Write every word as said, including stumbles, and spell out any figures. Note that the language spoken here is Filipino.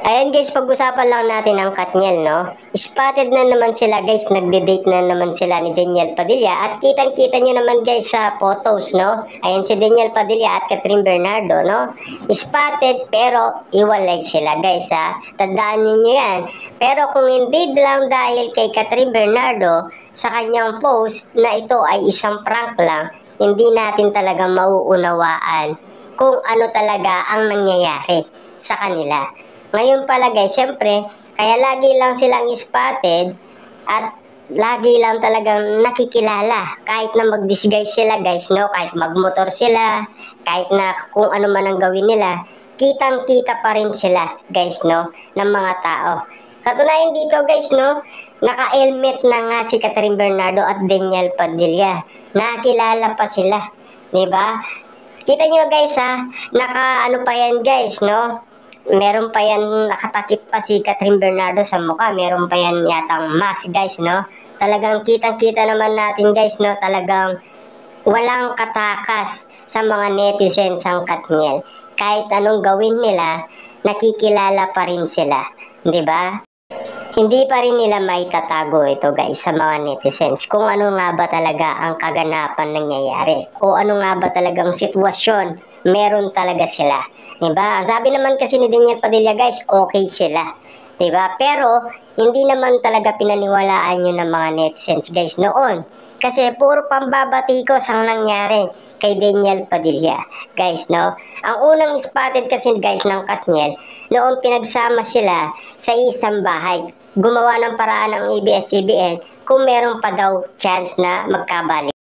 Ayan guys, pag-usapan lang natin ang Katniel, no? Spotted na naman sila guys, nagde-date na naman sila ni Daniel Padilla. At kitang-kita nyo naman guys sa photos, no? Ayan si Daniel Padilla at Catherine Bernardo, no? Spotted pero iwalay sila guys, ha? Tandaan ninyo yan. Pero kung hindi lang dahil kay Catherine Bernardo sa kanyang post na ito ay isang prank lang, hindi natin talaga mauunawaan kung ano talaga ang nangyayari sa kanila. Ngayon pala guys, syempre, kaya lagi lang silang spotted at lagi lang talagang nakikilala. Kahit na mag-disguise sila guys, no? Kahit magmotor sila, kahit na kung ano man ang gawin nila, kitang-kita pa rin sila guys, no? Ng mga tao. Katunayan dito guys, no? Naka-helmet na nga si Catherine Bernardo at Daniel Padilla. Nakilala pa sila, diba? Kita nyo guys ha, naka-ano pa yan guys, no? Meron pa yan, nakatakip pa si Catherine Bernardo sa mukha. Meron pa yan yatang mask guys, no? Talagang kitang-kita naman natin guys, no? Talagang walang katakas sa mga netizens ang Katniel. Kahit anong gawin nila, nakikilala pa rin sila, di ba? Hindi pa rin nila maitatago ito guys sa mga netizens kung ano nga ba talaga ang kaganapan nangyayari o ano nga ba talagang sitwasyon meron talaga sila. Diba? Ang sabi naman kasi ni Daniel Padilla guys, okay sila. Diba? Pero hindi naman talaga pinaniwalaan yun ng mga netizens guys noon. Kasi puro pambabatikos ang nangyari kay Daniel Padilla. Guys, no? Ang unang spotted kasi guys ng Katniel, noong pinagsama sila sa isang bahay, gumawa ng paraan ng A B S C B N kung meron pa daw chance na magkabali.